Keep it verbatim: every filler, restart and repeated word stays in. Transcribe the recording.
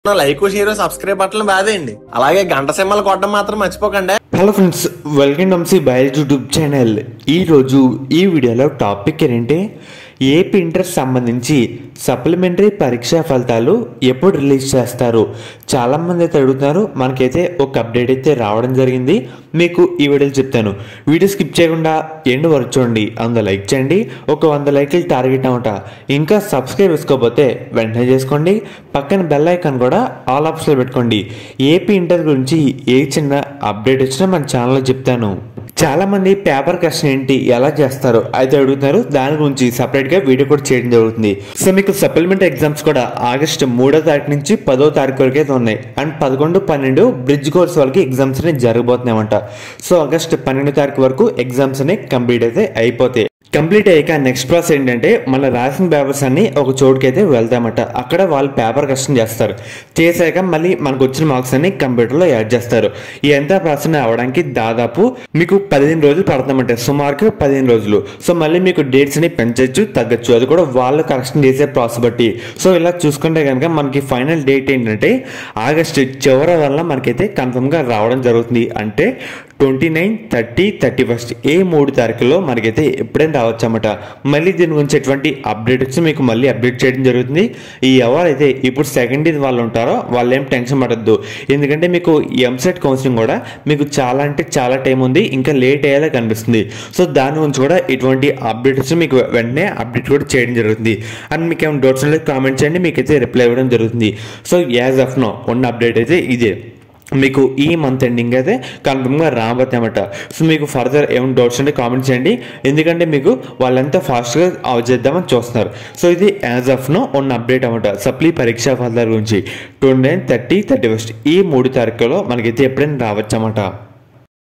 Like share subscribe button బాదేయండి. అలాగే గంట సింబల్ కొట్టడం మాత్రం మర్చిపోకండి. Hello friends, welcome to MC biology YouTube channel. ఈరోజు ఈ వీడియోలో టాపిక్ ఏంటంటే ఏపీ ఇంటర్ సంబంధించి సప్లిమెంటరీ పరీక్షా ఫలితాలు ఎప్పుడు రిలీజ్ చేస్తారు. చాలామంది అయితే అడుగుతున్నారు. మనకైతే ఒక అప్డేట్ అయితే రావడం జరిగింది. మీకు ఈ వీడియోలో చెప్తాను. వీడియో స్కిప్ చేయకుండా ఎండ్ వరకు చూడండి. వంద లైక్ చేయండి. ఒక వంద లైక్లు టార్గెట్ అనమాట. ఇంకా సబ్స్క్రైబ్ చేసుకోకపోతే వెంటనే చేసుకోండి. పక్కన బెల్ ఐకాన్ కూడా ఆల్ ఆప్షన్లో పెట్టుకోండి. ఏపీ ఇంటర్ గురించి ఏ చిన్న అప్డేట్ వచ్చినా మన ఛానల్లో చెప్తాను. చాలామంది పేపర్ క్వశ్చన్ ఏంటి, ఎలా చేస్తారు అయితే అడుగుతున్నారు. దాని గురించి సపరేట్గా వీడియో కూడా చేయడం జరుగుతుంది. సో మీకు సప్లిమెంటరీ ఎగ్జామ్స్ కూడా ఆగస్టు మూడో తారీఖు నుంచి పదో తారీఖు వరకు అయితే ఉన్నాయి. అండ్ పదకొండు పన్నెండు బ్రిడ్జ్ కోర్స్ వాళ్ళకి ఎగ్జామ్స్ అనేవి జరగబోతున్నాయన్నమాట. సో ఆగస్టు పన్నెండో తారీఖు వరకు ఎగ్జామ్స్ అనేవి కంప్లీట్ అయితే అయిపోతాయి. కంప్లీట్ అయ్యాక నెక్స్ట్ ప్రాసెస్ ఏంటంటే మన రాసిన పేపర్స్ అన్ని ఒక చోటుకి అయితే వెళ్తామట. అక్కడ వాళ్ళు పేపర్ కష్టం చేస్తారు. చేశాక మళ్ళీ మనకు వచ్చిన మార్క్స్ అన్ని కంప్యూటర్లో యాడ్ చేస్తారు. ఈ ఎంత ప్రాసెస్ అవ్వడానికి దాదాపు మీకు పదిహేను రోజులు పడుతుందన్నమాట. సుమారుగా పదిహేను రోజులు. సో మళ్ళీ మీకు డేట్స్ అని పెంచవచ్చు, తగ్గచ్చు. అది కూడా వాళ్ళు కరెక్షన్ చేసే ప్రాసెస్ బట్టి. సో ఇలా చూసుకుంటే కనుక మనకి ఫైనల్ డేట్ ఏంటంటే ఆగస్టు చివరి వల్ల మనకైతే కన్ఫర్మ్గా రావడం జరుగుతుంది. అంటే twenty nine thirty thirty first ఏ మూడు తారీఖుల్లో మనకైతే ఎప్పుడైనా రావచ్చు అన్నమాట. మళ్ళీ దీని గురించి ఎటువంటి అప్డేట్ వచ్చి మీకు మళ్ళీ అప్డేట్ చేయడం జరుగుతుంది. ఈ ఎవరైతే ఇప్పుడు సెకండ్ ఇయర్ వాళ్ళు ఉంటారో వాళ్ళు ఏం టెన్షన్ పడద్దు. ఎందుకంటే మీకు ఎంసెట్ కౌన్సిలింగ్ కూడా మీకు చాలా అంటే చాలా టైం ఉంది, ఇంకా లేట్ అయ్యేలా కనిపిస్తుంది. సో దాని గురించి కూడా ఇటువంటి అప్డేట్ వచ్చి మీకు వెంటనే అప్డేట్ కూడా చేయడం జరుగుతుంది. అండ్ మీకు ఏమైనా డౌట్స్ ఉంటే కామెంట్ చేయండి, మీకైతే రిప్లై ఇవ్వడం జరుగుతుంది. సో యాజ్ ఆఫ్ నో ఉన్న అప్డేట్ అయితే ఇదే. మీకు ఈ మంత్ ఎండింగ్ అయితే కన్ఫర్మ్గా రాబోతాయన్నమాట. సో మీకు ఫర్దర్ ఏమైనా డౌట్స్ ఉంటే కామెంట్ చేయండి. ఎందుకంటే మీకు వాళ్ళంతా ఫాస్ట్గా చేద్దామని చూస్తున్నారు. సో ఇది యాజ్ ఆఫ్ నో ఉన్న అప్డేట్ అన్నమాట. సప్లీ పరీక్షా ఫలితాల గురించి twenty nine thirty thirty first ఈ మూడు తారీఖులో మనకైతే ఎప్పుడైనా రావచ్చు అన్నమాట.